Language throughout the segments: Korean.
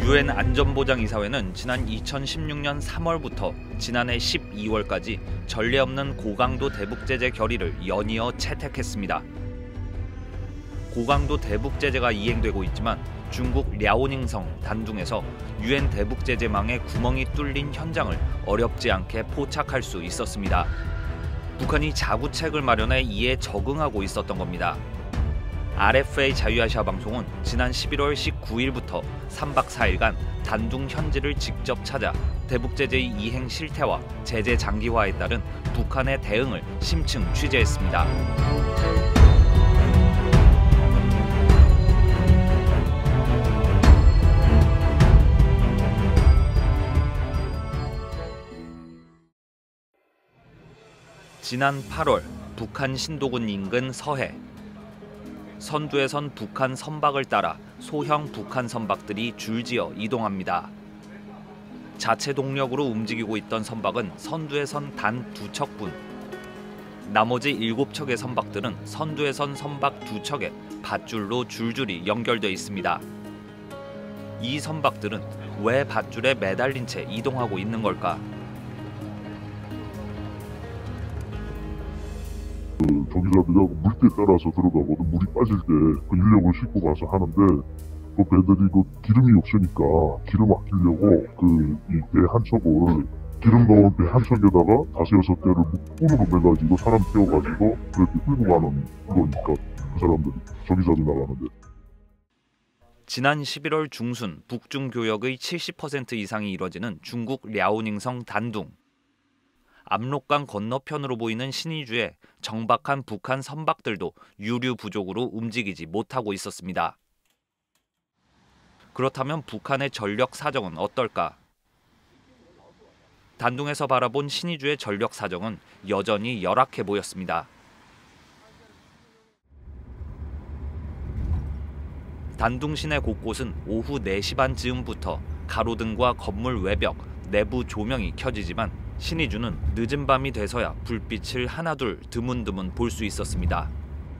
유엔 안전보장이사회는 지난 2016년 3월부터 지난해 12월까지 전례 없는 고강도 대북 제재 결의를 연이어 채택했습니다. 고강도 대북 제재가 이행되고 있지만 중국 랴오닝성 단둥에서 유엔 대북 제재망에 구멍이 뚫린 현장을 어렵지 않게 포착할 수 있었습니다. 북한이 자구책을 마련해 이에 적응하고 있었던 겁니다. RFA 자유아시아 방송은 지난 11월 19일부터 3박 4일간 단둥 현지를 직접 찾아 대북 제재의 이행 실태와 제재 장기화에 따른 북한의 대응을 심층 취재했습니다. 지난 8월 북한 신도군 인근 서해. 선두에선 북한 선박을 따라 소형 북한 선박들이 줄지어 이동합니다. 자체 동력으로 움직이고 있던 선박은 선두에선 단 2척뿐. 나머지 7척의 선박들은 선두에선 선박 2척에 밧줄로 줄줄이 연결돼 있습니다. 이 선박들은 왜 밧줄에 매달린 채 이동하고 있는 걸까? 조기자들이 물때 따라서 들어가거든. 물이 빠질 때 그 인력을 싣고 가서 하는데 그 배들이 그 기름이 없으니까 기름 아끼려고 그 이 배 한 척을 기름 넣은 배 한 척에다가 5-6대를 끈으로 매가지고 사람 태워가지고 그렇게 끌고 가는 거니까 그 사람들이 조기자들 나가는데. 지난 11월 중순 북중 교역의 70% 이상이 이뤄지는 중국 랴오닝성 단둥. 압록강 건너편으로 보이는 신의주에 정박한 북한 선박들도 유류 부족으로 움직이지 못하고 있었습니다. 그렇다면 북한의 전력 사정은 어떨까? 단둥에서 바라본 신의주의 전력 사정은 여전히 열악해 보였습니다. 단둥 시내 곳곳은 오후 4시 반 즈음부터 가로등과 건물 외벽, 내부 조명이 켜지지만 신의주는 늦은 밤이 돼서야 불빛을 하나둘 드문드문 볼 수 있었습니다.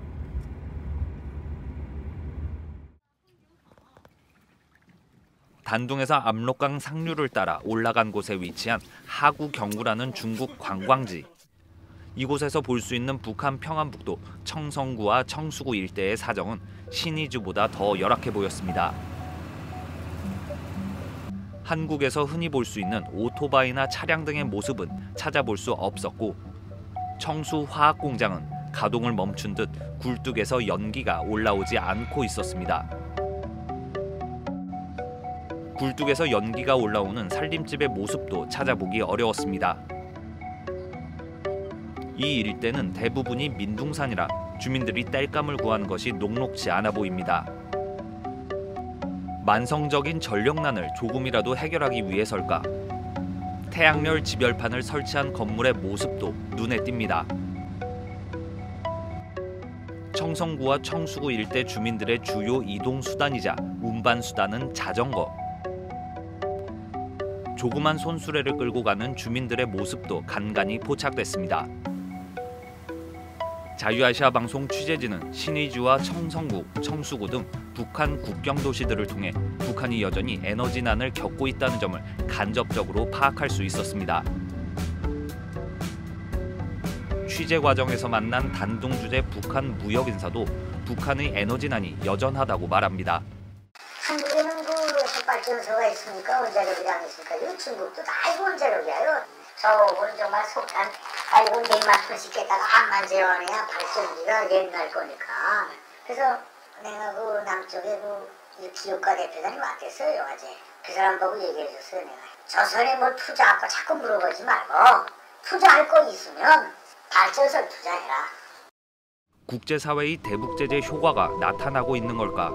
단둥에서 압록강 상류를 따라 올라간 곳에 위치한 하구경구라는 중국 관광지. 이곳에서 볼 수 있는 북한 평안북도 청성구와 청수구 일대의 사정은 신의주보다 더 열악해 보였습니다. 한국에서 흔히 볼 수 있는 오토바이나 차량 등의 모습은 찾아볼 수 없었고 청수화학공장은 가동을 멈춘 듯 굴뚝에서 연기가 올라오지 않고 있었습니다. 굴뚝에서 연기가 올라오는 살림집의 모습도 찾아보기 어려웠습니다. 이 일대는 대부분이 민둥산이라 주민들이 땔감을 구하는 것이 녹록지 않아 보입니다. 만성적인 전력난을 조금이라도 해결하기 위해서일까? 태양열 지별판을 설치한 건물의 모습도 눈에 띕니다. 청성구와 청수구 일대 주민들의 주요 이동 수단이자 운반 수단은 자전거. 조그만 손수레를 끌고 가는 주민들의 모습도 간간히 포착됐습니다. 자유아시아 방송 취재진은 신의주와 청성구, 청수구 등 북한 국경 도시들을 통해 북한이 여전히 에너지난을 겪고 있다는 점을 간접적으로 파악할 수 있었습니다. 취재 과정에서 만난 단둥 주재 북한 무역 인사도 북한의 에너지난이 여전하다고 말합니다. 한국에는 그 핵발전소가 있으니까 원자력이 안 있으니까 이 중국도 다 원자력이에요. 저거는 정말 속한 아이고 내만 손씻겠다가 암만 재워내야 발전기가 옛날 거니까. 그래서 내가 그 남쪽에 그 기업가 대표단이 왔댔어요 어제. 그 사람 보고 얘기해줬어요 내가. 조선에 뭘 투자할까 자꾸 물어보지 말고 투자할 거 있으면 발전소를 투자해라. 국제사회의 대북제재 효과가 나타나고 있는 걸까?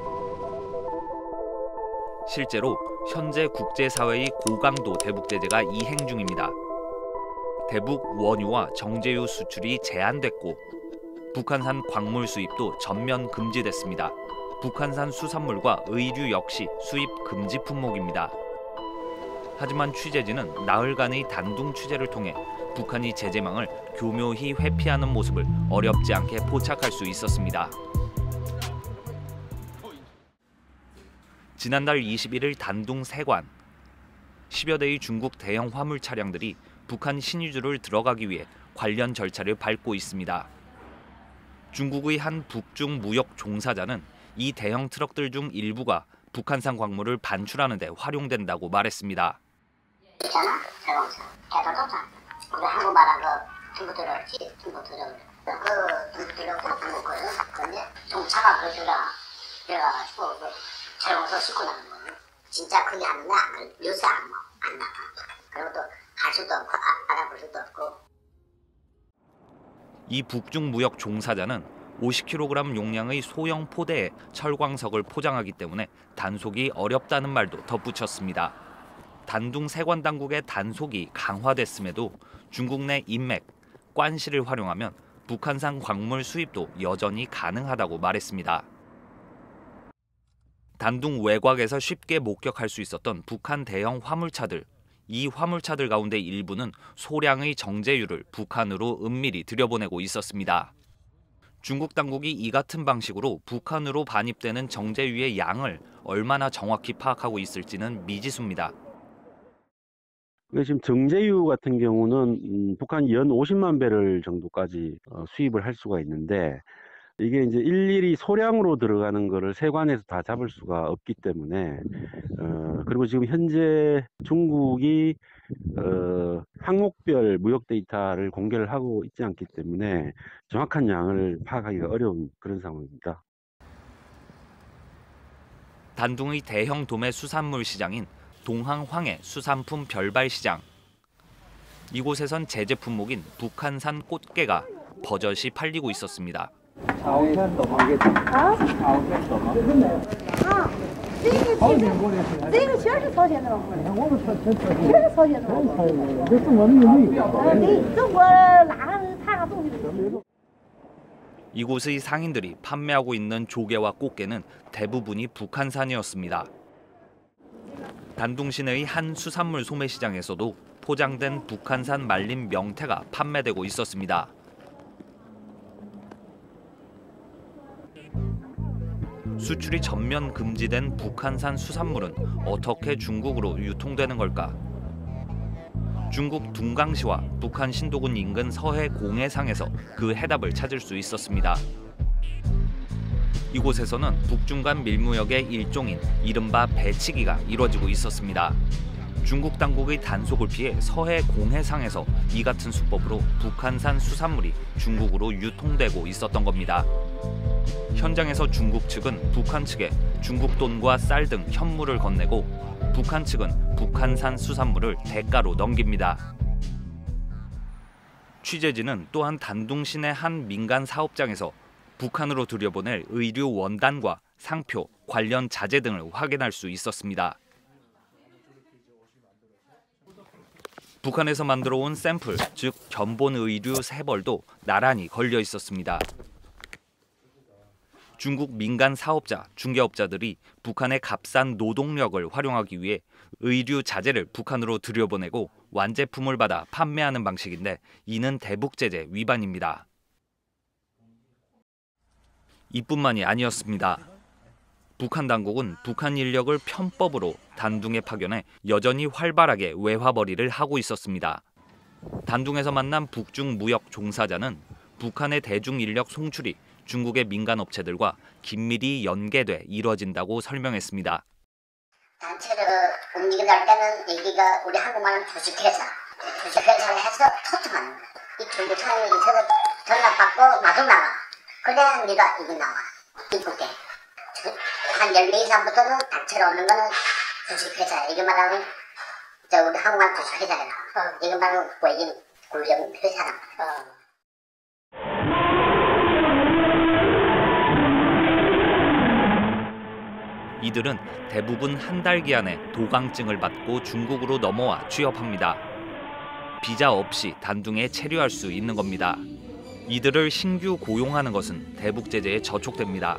실제로 현재 국제사회의 고강도 대북제재가 이행 중입니다. 대북 원유와 정제유 수출이 제한됐고 북한산 광물 수입도 전면 금지됐습니다. 북한산 수산물과 의류 역시 수입 금지 품목입니다. 하지만 취재진은 나흘간의 단둥 취재를 통해 북한이 제재망을 교묘히 회피하는 모습을 어렵지 않게 포착할 수 있었습니다. 지난달 21일 단둥 세관 10여 대의 중국 대형 화물 차량들이 북한 신의주를 들어가기 위해 관련 절차를 밟고 있습니다. 중국의 한 북중 무역 종사자는 이 대형 트럭들 중 일부가 북한산 광물을 반출하는 데 활용된다고 말했습니다. 있잖아, 대공사. 대도도사. 우리 한국말하고 중국 들어오지, 중국 들어오고. 중국 들어오고 한국 거예요. 근데 종차가 그 들어가가지고 대공사 싣고 나는 거예요. 진짜 그게 하는데 요새 안 나가. 그리고 또 갈 수도 없고 알아볼 수도 없고. 이 북중 무역 종사자는 50kg 용량의 소형 포대에 철광석을 포장하기 때문에 단속이 어렵다는 말도 덧붙였습니다. 단둥 세관 당국의 단속이 강화됐음에도 중국 내 인맥, 관시를 활용하면 북한산 광물 수입도 여전히 가능하다고 말했습니다. 단둥 외곽에서 쉽게 목격할 수 있었던 북한 대형 화물차들. 이 화물차들 가운데 일부는 소량의 정제유를 북한으로 은밀히 들여보내고 있었습니다. 중국 당국이 이 같은 방식으로 북한으로 반입되는 정제유의 양을 얼마나 정확히 파악하고 있을지는 미지수입니다. 지금 정제유 같은 경우는 북한이 연 50만 배럴 정도까지 수입을 할 수가 있는데 이게 이제 일일이 소량으로 들어가는 거를 세관에서 다 잡을 수가 없기 때문에 그리고 지금 현재 중국이 항목별 무역 데이터를 공개를 하고 있지 않기 때문에 정확한 양을 파악하기가 어려운 그런 상황입니다. 단둥의 대형 도매 수산물 시장인 동항황해 수산품 별발 시장. 이곳에선 제재 품목인 북한산 꽃게가 버젓이 팔리고 있었습니다. 这个全是朝鲜的，全是朝鲜的。这中国没有。中国哪个看上东西？ 이곳의 상인들이 판매하고 있는 조개와 꽃게는 대부분이 북한산이었습니다. 단둥 시내의 한 수산물 소매시장에서도 포장된 북한산 말린 명태가 판매되고 있었습니다. 수출이 전면 금지된 북한산 수산물은 어떻게 중국으로 유통되는 걸까? 중국 둥강시와 북한 신도군 인근 서해 공해상에서 그 해답을 찾을 수 있었습니다. 이곳에서는 북중 간 밀무역의 일종인 이른바 배치기가 이뤄지고 있었습니다. 중국 당국의 단속을 피해 서해 공해상에서 이 같은 수법으로 북한산 수산물이 중국으로 유통되고 있었던 겁니다. 현장에서 중국 측은 북한 측에 중국 돈과 쌀 등 현물을 건네고 북한 측은 북한산 수산물을 대가로 넘깁니다. 취재진은 또한 단둥 시내 한 민간 사업장에서 북한으로 들여보낼 의류 원단과 상표, 관련 자재 등을 확인할 수 있었습니다. 북한에서 만들어 온 샘플, 즉 견본 의류 3벌도 나란히 걸려 있었습니다. 중국 민간 사업자, 중개업자들이 북한의 값싼 노동력을 활용하기 위해 의류 자재를 북한으로 들여보내고 완제품을 받아 판매하는 방식인데 이는 대북제재 위반입니다. 이뿐만이 아니었습니다. 북한 당국은 북한 인력을 편법으로 단둥에 파견해 여전히 활발하게 외화벌이를 하고 있었습니다. 단둥에서 만난 북중 무역 종사자는 북한의 대중 인력 송출이 중국의 민간 업체들과 긴밀히 연계돼 이뤄진다고 설명했습니다. 단체로 움직인다 할 때는 여기가 우리 한국말은 주식회사를 해서 토통하는 거야. 이 중국 사람에서 전화 받고 나도 나와. 그래야 네가 이거 나와. 입국돼. 한 10명 이상부터는 단체로 오는 거는 주식회사. 이거 말하면 우리 한국말 주식회사에 나와. 이거 말하면 외인 굴령 회사란 말이야. 이들은 대부분 한 달 기한에 도강증을 받고 중국으로 넘어와 취업합니다. 비자 없이 단둥에 체류할 수 있는 겁니다. 이들을 신규 고용하는 것은 대북제재에 저촉됩니다.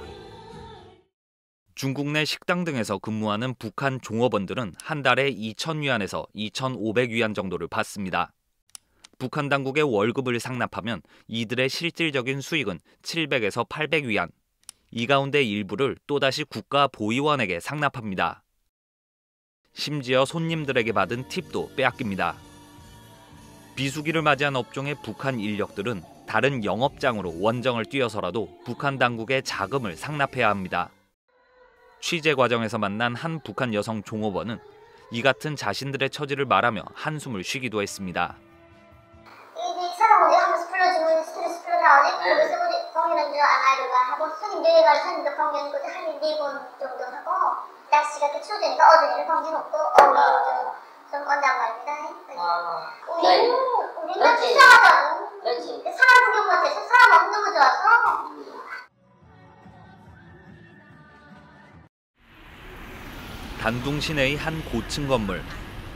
중국 내 식당 등에서 근무하는 북한 종업원들은 한 달에 2,000위안에서 2,500위안 정도를 받습니다. 북한 당국의 월급을 상납하면 이들의 실질적인 수익은 700에서 800위안, 이 가운데 일부를 또다시 국가보위원에게 상납합니다. 심지어 손님들에게 받은 팁도 빼앗깁니다. 비수기를 맞이한 업종의 북한 인력들은 다른 영업장으로 원정을 뛰어서라도 북한 당국에 자금을 상납해야 합니다. 취재 과정에서 만난 한 북한 여성 종업원은 이 같은 자신들의 처지를 말하며 한숨을 쉬기도 했습니다. 사람 어디 한 번씩 불러주면 스트레스 풀어나오지. 거기서 우리 공연한 줄 알고 하고 손님 내려갈 손님도 공연 한 4번 정도 하고 날씨가 이렇게 추워지니까 어른이를 공연 없고 좀 건단 말입니다. 우리는 불쌍하다고. 그렇지. 사람 구경 못해서 사람 너무 좋아서. 단둥 시내의 한 고층 건물.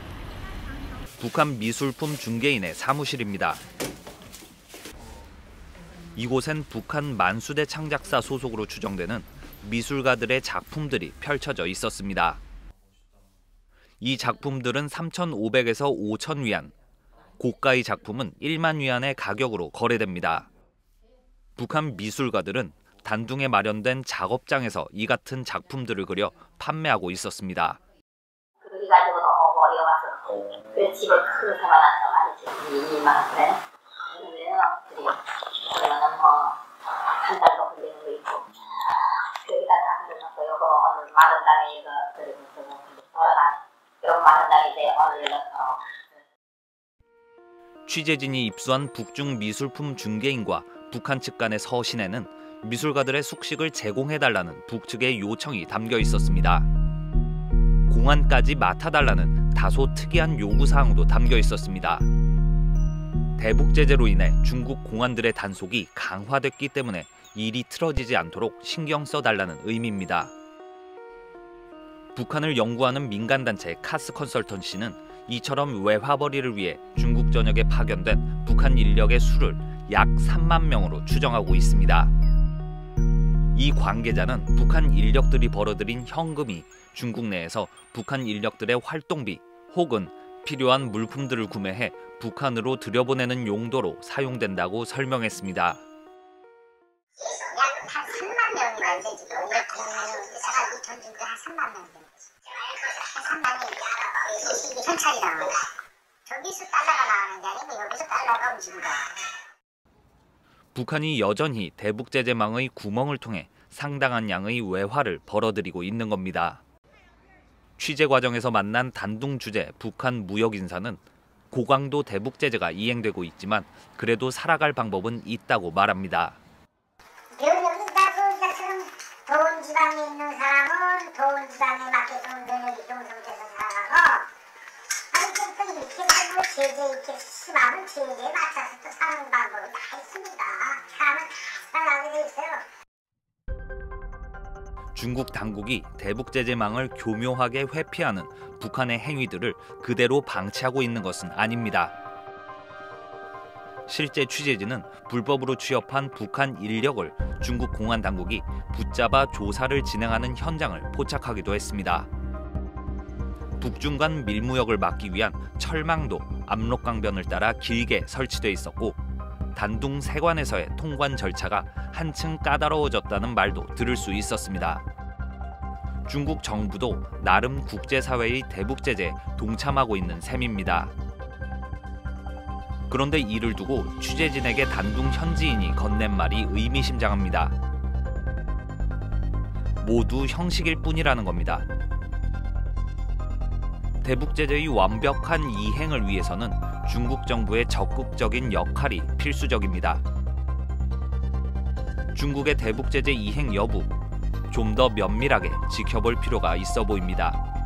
북한 미술품 중개인의 사무실입니다. 이곳엔 북한 만수대 창작사 소속으로 추정되는 미술가들의 작품들이 펼쳐져 있었습니다. 이 작품들은 3,500에서 5,000 위안, 고가의 작품은 1만 위안의 가격으로 거래됩니다. 북한 미술가들은 단둥에 마련된 작업장에서 이 같은 작품들을 그려 판매하고 있었습니다. 그리 가지고 너무 어려워서 그 집을 크게 세워놨다고 하지. 2만 원 그래? 그래요. 그러면은 뭐 한 달도 걸리는 거 있고 여기다 다 그려놓고 요거 오늘 마른당에 이거 그리고 돌아가 요 마른당에 이제 오늘 취재진이 입수한 북중 미술품 중개인과 북한 측 간의 서신에는 미술가들의 숙식을 제공해달라는 북측의 요청이 담겨 있었습니다. 공안까지 맡아달라는 다소 특이한 요구사항도 담겨 있었습니다. 대북 제재로 인해 중국 공안들의 단속이 강화됐기 때문에 일이 틀어지지 않도록 신경 써달라는 의미입니다. 북한을 연구하는 민간단체 카스 컨설턴시는 이처럼 외화벌이를 위해 중국 전역에 파견된 북한 인력의 수를 약 3만 명으로 추정하고 있습니다. 이 관계자는 북한 인력들이 벌어들인 현금이 중국 내에서 북한 인력들의 활동비 혹은 필요한 물품들을 구매해 북한으로 들여보내는 용도로 사용된다고 설명했습니다. 약 한 3만 명이 완전히 제가 돈 준 게 한 3만 명 되지. 한 3만이 현찰이 나와요. 저기서 달러가 나오는 게 아니고 여기서 달러가 움직인다. 북한이 여전히 대북 제재망의 구멍을 통해 상당한 양의 외화를 벌어들이고 있는 겁니다. 취재 과정에서 만난 단둥 주재 북한 무역 인사는 고강도 대북 제재가 이행되고 있지만 그래도 살아갈 방법은 있다고 말합니다. 여기처럼 더운 지방에 있는 사람은 더운 지방에 맞게끔 면역이 좋은 상태에서 살아가고 아니 또 이렇게 뭐 제재 이렇게 심하면 제재에 맞춰서 또 사는 방법이 다 있습니다. 사람은 다 살아가게 돼 있어요. 중국 당국이 대북 제재망을 교묘하게 회피하는 북한의 행위들을 그대로 방치하고 있는 것은 아닙니다. 실제 취재진은 불법으로 취업한 북한 인력을 중국 공안 당국이 붙잡아 조사를 진행하는 현장을 포착하기도 했습니다. 북중 간 밀무역을 막기 위한 철망도 압록강변을 따라 길게 설치돼 있었고 단둥 세관에서의 통관 절차가 한층 까다로워졌다는 말도 들을 수 있었습니다. 중국 정부도 나름 국제사회의 대북 제재에 동참하고 있는 셈입니다. 그런데 이를 두고 취재진에게 단둥 현지인이 건넨 말이 의미심장합니다. 모두 형식일 뿐이라는 겁니다. 대북 제재의 완벽한 이행을 위해서는 중국 정부의 적극적인 역할이 필수적입니다. 중국의 대북 제재 이행 여부 좀 더 면밀하게 지켜볼 필요가 있어 보입니다.